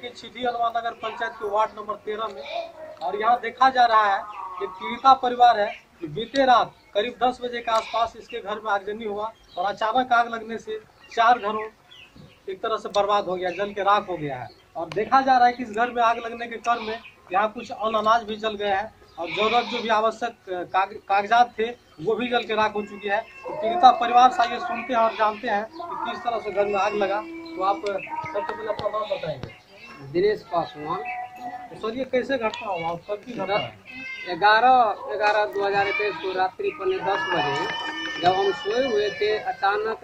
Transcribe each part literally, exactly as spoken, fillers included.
के छिटी हनुमान नगर पंचायत के ward number तेरह में, और यहाँ देखा जा रहा है कि पीड़िता परिवार है कि बीते रात करीब दस बजे के आसपास इसके घर में आगजनी हुआ और अचानक आग लगने से चार घरों एक तरह से बर्बाद हो गया, जल के राख हो गया है। और देखा जा रहा है कि इस घर में आग लगने के क्रम में यहाँ कुछ अन्न अनाज भी जल गया है और जरूरत जो भी आवश्यक काग, कागजात थे वो भी जल के राख हो चुकी है। तो पीड़िता परिवार से ये सुनते हैं और जानते हैं कि किस तरह से घर में आग लगा। तो आप सबसे पहले अपना नाम बताएंगे। दिनेश पासवान। तो सर ये कैसे घटना हुआ और कब की घटना है? ग्यारह ग्यारह दो हजार इक्कीस को रात्रि पौने दस बजे जब हम सोए हुए थे, अचानक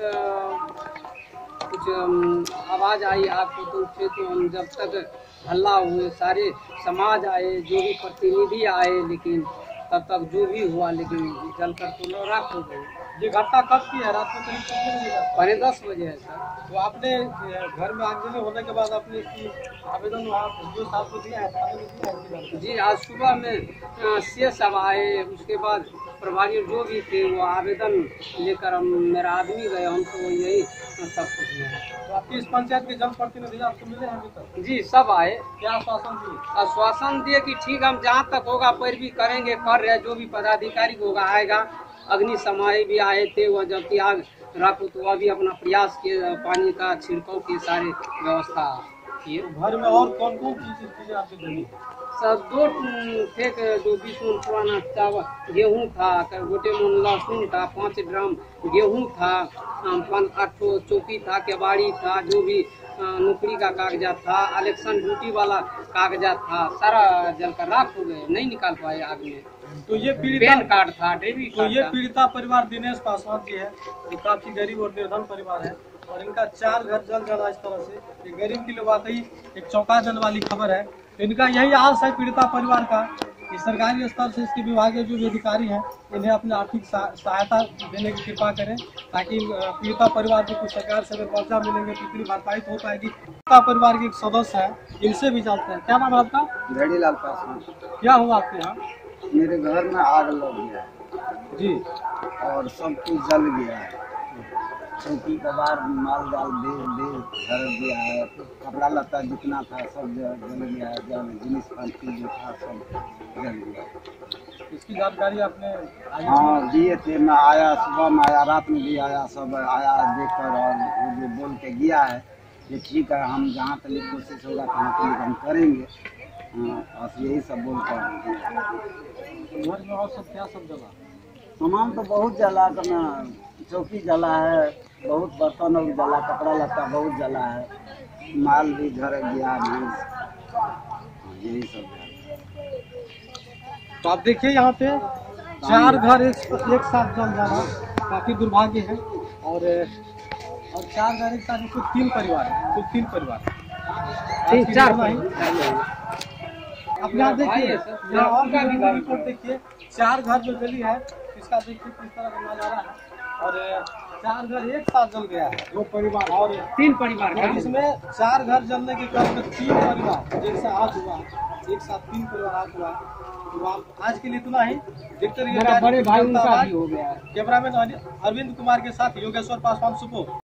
कुछ आवाज़ आई आग को, तो उठे तो हम जब तक हल्ला हुए सारे समाज आए, जो भी प्रतिनिधि आए, लेकिन तब तक जो भी हुआ लेकिन जलकर तो राख हो गई। ये घटना कब की है? रात में करीब कितने बजे? पौने दस बजे है सर। तो आपने घर में आगजनी होने के बाद अपने आवेदन वहाँ जो साहब को दिया है, थाने में दिया है? जी, आज सुबह में सी सब आए, उसके बाद प्रभारी जो भी थे वो आवेदन लेकर हम मेरा आदमी गए, हमको तो यही सब कुछ है। तो आपकी इस पंचायत के जनप्रतिनिधि आपको मिले हैं अभी तक? जी, सब आए। क्या आश्वासन दिए? आश्वासन दिए कि ठीक हम जहाँ तक होगा पैरवी करेंगे, कर रहे, जो भी पदाधिकारी होगा आएगा। अग्नि समाई भी आए थे, वह जबकि आग राखो तो वह भी अपना प्रयास किए, पानी का छिड़काव की सारी व्यवस्था किए। घर में और कौन कौन सी चीजें आपकी जली? सब दो थे, जो बीस मन पुराना चावल गेहूँ था, गोटे मन लहसुन था, पाँच ड्राम गेहूँ था, पाँच आठ चौकी था, केवाड़ी था, जो भी नौकरी का कागजात था, इलेक्शन ड्यूटी वाला कागजात था, सारा जलकर राख हो गए, नहीं निकाल पाए आग में। तो ये पीड़िता पैन कार्ड था, डेबिट तो कार्ड ये था। पीड़िता परिवार दिनेश पासवान जी है, ये काफी गरीब और निर्धन परिवार है और इनका चार घर जल गया इस तरह से। ये गरीब के लिए वाकई एक चौंका देने वाली खबर है। तो इनका यही आस है पीड़िता परिवार का कि सरकारी स्तर से इसके विभागीय जो भी अधिकारी हैं इन्हें अपने आर्थिक सहायता देने की कृपा करें, ताकि पीड़िता परिवार को कुछ सरकार से अगर मुआवजा मिलेंगे तो इतनी भरपाई हो पाएगी। पीड़िता परिवार के एक सदस्य है, इनसे भी जानते हैं। क्या नाम है आपका? घड़ीलाल पासवान। क्या हुआ आपके यहाँ? मेरे घर में आग लग गया है जी, और सब कुछ जल गया है। चौकी कबार माल जाल दे दे घर गया है, कपड़ा लत्ता जितना था सब जल गया है, जल जिनिस पाती जो था सब जल गया। इसकी जानकारी आपने? हाँ दिए थे, मैं आया, सुबह में आया, रात में भी आया, सब आया देखकर और वो जो बोल के गया है कि ठीक है हम जहाँ तक कोशिश होगा तहाँ तक हम करेंगे। हाँ, बस यही सब बोल कर। घर में और सब क्या सब जला? सामान तो बहुत जला, करना चौकी जला है, बहुत बर्तन और जला, कपड़ा लत्ता बहुत जला है, माल भी झड़ गया, भैंस, यही सब है। तो आप देखिए यहाँ पे चार घर एक, एक साथ जल जाना काफी दुर्भाग्य है। और और चार घर एक साथ, कुछ तीन परिवार है, कुछ तीन परिवार तीन चार अब यहाँ देखिए, यहाँ और का भी रिपोर्ट देखिए, चार घर जो जली है इसका देखिए किस तरह का नजारा है। और चार घर एक साथ जल गया है, दो परिवार और तीन परिवार और इसमें चार घर जलने के क्रम में तीन परिवार जैसे आज हुआ, एक साथ तीन परिवार आज हुआ। तो आप आज के लिए इतना ही। देखते रहिए बड़े भाई उनका भी हो गया। कैमरामैन अरविंद कुमार के साथ योगेश्वर पासवान, सुपौल।